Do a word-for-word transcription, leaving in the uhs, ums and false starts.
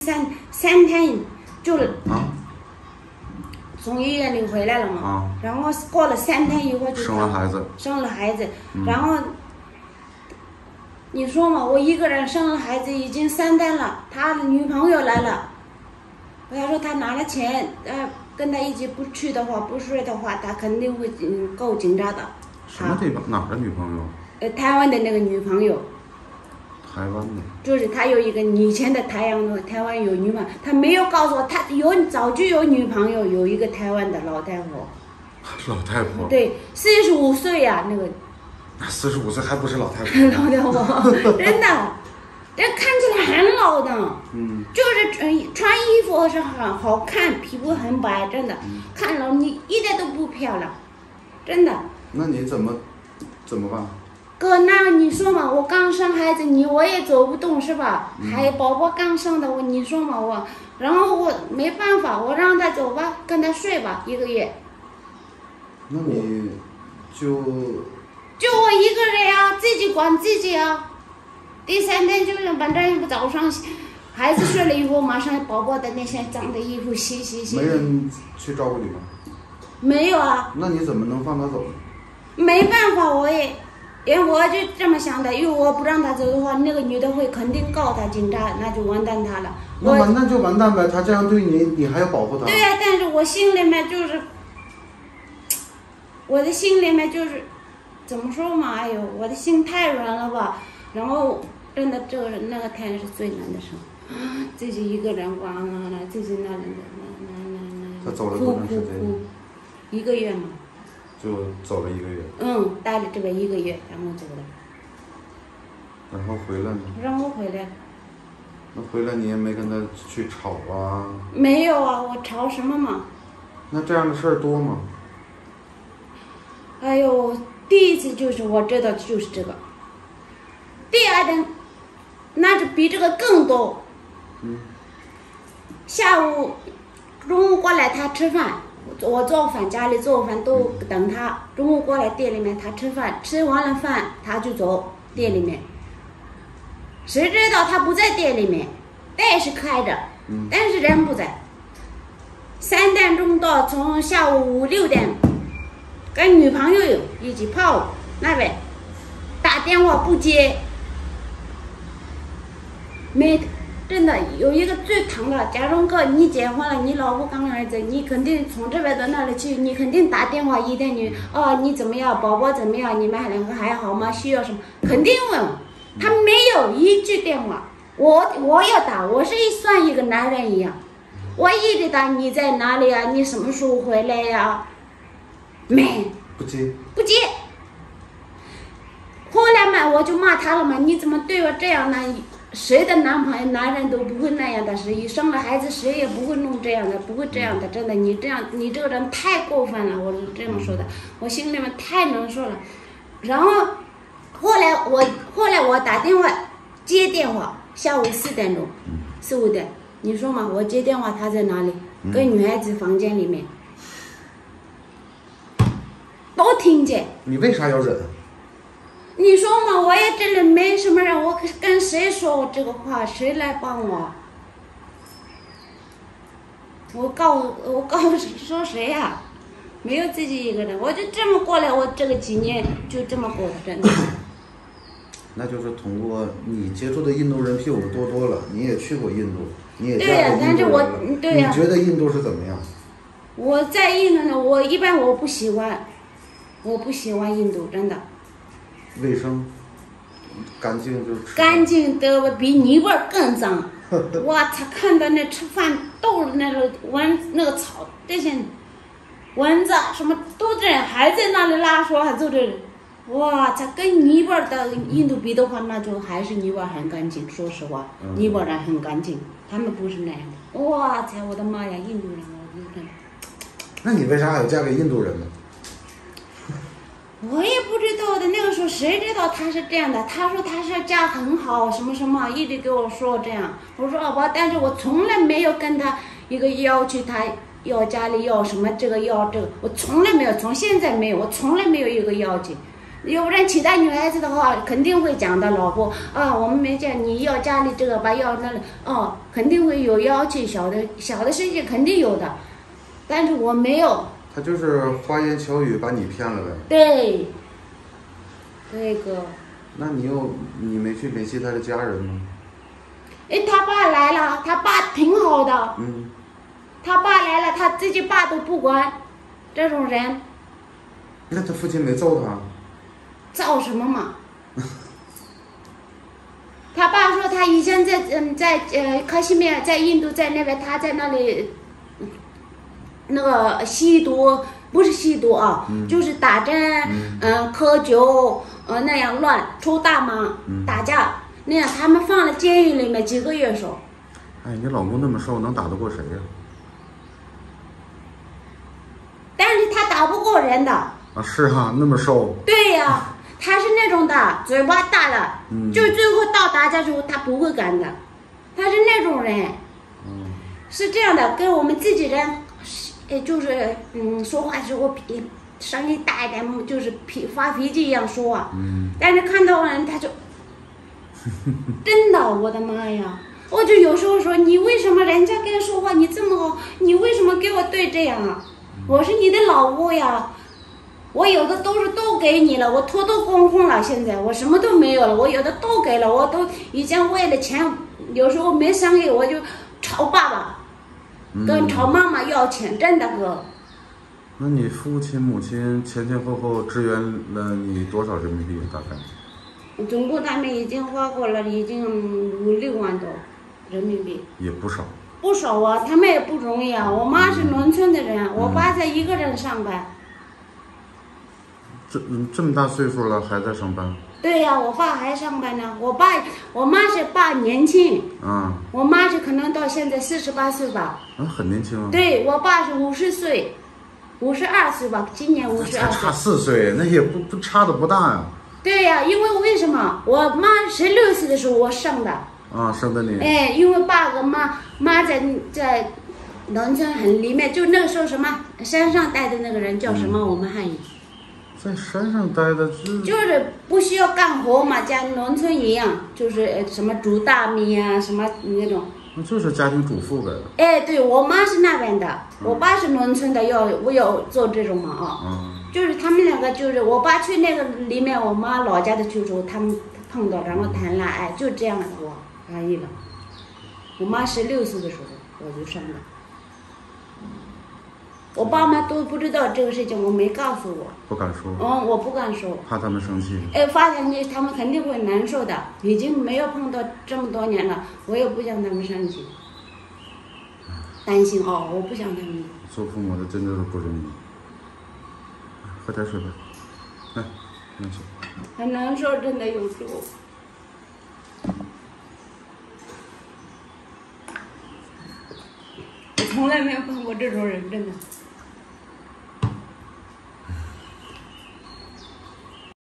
三三天就啊， 从医院里回来了嘛， 啊， 然后过了三天以后就生完孩子， 生了孩子， 嗯、 然后你说嘛，我一个人生了孩子已经三天了，他女朋友来了，他说他拿了钱，呃，跟他一起不去的话，不睡的话，他肯定会嗯够警察的。 什么地方？哪儿的女朋友？ 呃，台湾的那个女朋友。 台湾的。 就是他有一个以前的台湾台湾有女朋友，他没有告诉我，他有早就有女朋友，有一个台湾的老太婆。 老太婆。 对，四十五岁呀，那个。 那四十五岁还不是老太婆？ 老太婆，真的，这看起来很老的。 嗯。 就是穿穿衣服是很好看，皮肤很白，真的， 嗯、 看了你一点都不漂亮，真的。 那你怎么怎么办？ 哥，那你说嘛，我刚生孩子，你我也走不动是吧？ 嗯、 还宝宝刚生的，我你说嘛我，然后我没办法，我让他走吧，跟他睡吧一个月。 那你就就我一个人呀，自己管自己啊。第三天就是反正早上孩子睡了以后，马上宝宝的那些脏的衣服洗洗洗。 没人去照顾你吗？ 没有啊。 那你怎么能放他走呢？ 没办法，我也。因为我就这么想的，因为我不让他走的话，那个女的会肯定告他警察，那就完蛋他了。 那完蛋就完蛋呗，他这样对你，你还要保护他。 对呀、啊，但是我心里面就是，我的心里面就是，怎么说嘛？哎呦，我的心太软了吧。然后真的，这个那个天是最难的时候，自己一个人哇啦啦，自己那那那那那。 他走了多长时间？ 一个月嘛。 就走了一个月。 嗯，待了这个一个月，然后走了。 然后回来呢？ 然后回来。 那回来你也没跟他去吵啊？ 没有啊，我吵什么嘛？ 那这样的事儿多吗？ 哎呦，第一次就是我知道就是这个。第二天，那就比这个更多。 嗯。 下午、中午过来他吃饭。我做饭，家里做饭都等他。中午过来店里面，他吃饭，吃完了饭他就走店里面。谁知道他不在店里面，店是开着，但是人不在。三点钟到，从下午五六点，跟女朋友一起泡那边，打电话不接，没。真的有一个最疼的，假如哥你结婚了，你老婆刚儿子，你肯定从这边到那里去，你肯定打电话一天你哦你怎么样，宝宝怎么样，你们两个还好吗？需要什么？肯定问，他没有一句电话，我我要打，我是一算一个男人一样，我一直打，你在哪里啊？你什么时候回来呀、啊？没不接不接。后来嘛，我就骂他了嘛，你怎么对我这样呢？谁的男朋友、男人都不会那样的，谁生了孩子谁也不会弄这样的，不会这样的，真的，你这样，你这个人太过分了，我是这么说的，我心里面太难受了。然后后来我后来我打电话接电话，下午四点钟，四五点，你说嘛，我接电话他在哪里？跟女孩子房间里面，都听见。 你为啥要忍？ 你说嘛，我也这里没什么人，我跟谁说我这个话，谁来帮我？我告我告说谁呀、啊？没有自己一个人，我就这么过来，我这个几年就这么过的，真的。 那就是通过你接触的印度人比我多多了，你也去过印度，你也对呀、 啊， 但是我对呀、 啊，你觉得印度是怎么样？ 我在印度呢，我一般我不喜欢，我不喜欢印度，真的。 卫生，干净就吃。 干净的比泥味儿更脏。我操！看到那吃饭都是那个蚊那个草，这些蚊子什么都在，还在那里拉说还走着。哇操！跟泥味儿的印度比的话，那就还是泥味儿很干净。说实话， 嗯、 泥味儿很干净，他们不是那样的。哇操！我的妈呀，印度人，我的天！ 那你为啥还要嫁给印度人呢？ 我也不知道的，那个时候谁知道他是这样的？他说他是家很好，什么什么，一直给我说这样。我说好吧，但是我从来没有跟他一个要求，他要家里要什么这个要这个，我从来没有，从现在没有，我从来没有一个要求。 要不然其他女孩子的话，肯定会讲的老婆啊，我们没见你要家里这个吧，要那个哦，肯定会有要求，小的小的事情肯定有的，但是我没有。 他就是花言巧语把你骗了呗。 对，那个。 那你又你没去联系他的家人吗？ 哎，他爸来了，他爸挺好的。 嗯。 他爸来了，他自己爸都不管，这种人。 那他父亲没揍他？ 揍什么嘛？他爸说他以前在嗯在呃克什米尔在印度在那边他在那里，那个吸毒不是吸毒啊， 嗯、 就是打针，嗯、呃、喝酒，呃那样乱抽大麻、嗯、打架那样，他们放了监狱里面几个月手。 哎，你老公那么瘦，能打得过谁呀？ 但是他打不过人的。 啊，是哈、啊，那么瘦。 对呀、啊，他是那种的，嘴巴大了， 嗯、 就最后到打架时候他不会干的，他是那种人。 嗯， 是这样的，跟我们自己人，呃，就是嗯，说话时候脾声音大一点，就是脾发脾气一样说话。 嗯。 但是看到人他就，真的，我的妈呀！我就有时候说，你为什么人家跟他说话你这么好，你为什么给我对这样啊？我是你的老婆呀。我有的都是都给你了，我脱脱光光了，现在我什么都没有了，我有的都给了，我都以前为了钱，有时候没生意我就吵爸爸， 嗯、 跟吵妈妈要钱，真的哥。 那你父亲母亲前前后后支援了你多少人民币大概？ 总共他们已经花过了，已经五六万多人民币。 也不少。 不少啊，他们也不容易啊。我妈是农村的人，嗯、我爸在一个人上班。 这这么大岁数了还在上班？ 对呀、啊，我爸还上班呢。我爸，我妈是爸年轻， 啊， 我妈是可能到现在四十八岁吧。 啊，很年轻啊。 对我爸是五十岁，五十二岁吧，今年五十二岁。 差四岁，那也不不差的不大呀。 对呀、啊，因为为什么？我妈十六岁的时候我生的。 啊，生的你。 哎，因为爸跟妈妈在在农村很里面，就那个时候什么山上待的那个人叫什么？嗯、我们汉语。 在山上待的是就是不需要干活嘛，像农村一样，就是什么煮大米啊，什么那种。 那就是家庭主妇呗。 哎，对我妈是那边的，嗯、我爸是农村的，要我要做这种嘛啊。 嗯。 就是他们两个，就是我爸去那个里面，我妈老家的去时候，他们碰到，然后谈恋爱，就这样的我可以了。我妈十六岁的时候我就生的。我爸妈都不知道这个事情，我没告诉我。 不敢说。 嗯，我不敢说。 怕他们生气。 哎，发现你他们肯定会难受的。已经没有碰到这么多年了，我也不想他们生气，担心哦，我不想他们。 做父母的真的是不容易。喝点水吧，来，没事。 很难受，真的有时候。我从来没有碰过这种人，真的。